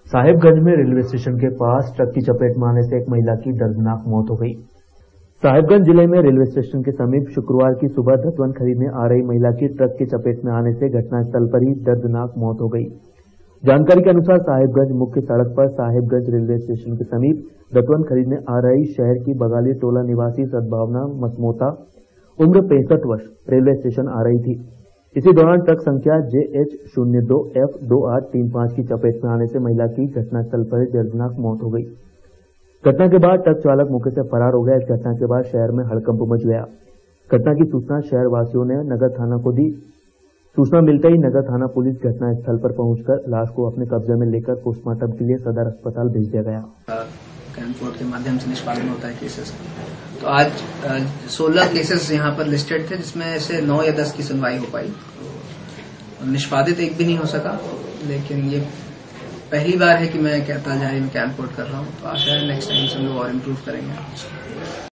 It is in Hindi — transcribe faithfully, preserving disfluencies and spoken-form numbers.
साहिबगंज में रेलवे स्टेशन के पास ट्रक की चपेट में आने से एक महिला की दर्दनाक मौत हो गई। साहिबगंज जिले में रेलवे स्टेशन के समीप शुक्रवार की सुबह दत्तवन खरीदने आ रही महिला की ट्रक की चपेट में आने से घटनास्थल पर ही दर्दनाक मौत हो गई। जानकारी के अनुसार साहिबगंज मुख्य सड़क पर साहिबगंज रेलवे स्टेशन के समीप दत्तवन खरीदने आ रही शहर की बगाली टोला निवासी सद्भावना मसमोता उम्र पैंसठ वर्ष रेलवे स्टेशन आ रही थी। इसी दौरान ट्रक संख्या जे एच शून्य दो एफ दो आठ तीन पांच की चपेट में आने से महिला की घटनास्थल पर दर्दनाक मौत हो गई। घटना के बाद ट्रक चालक मौके से फरार हो गया। इस घटना के बाद शहर में हड़कंप मच गया। घटना की सूचना शहर वासियों ने नगर थाना को दी। सूचना मिलते ही नगर थाना पुलिस घटना स्थल पर पहुंचकर लाश को अपने कब्जे में लेकर पोस्टमार्टम के लिए सदर अस्पताल भेज दिया गया। कैंपोर्ट के माध्यम से निष्पादन होता है केसेस। तो आज सोलह केसेस यहाँ पर लिस्टेड थे, जिसमें से नौ या दस की सुनवाई हो पाई। निष्पादित एक भी नहीं हो सका, लेकिन ये पहली बार है कि मैं कहता जाए मैं कैंपोर्ट कर रहा हूँ। तो आशा है नेक्स्ट टाइम से हम लोग और इम्प्रूव करेंगे।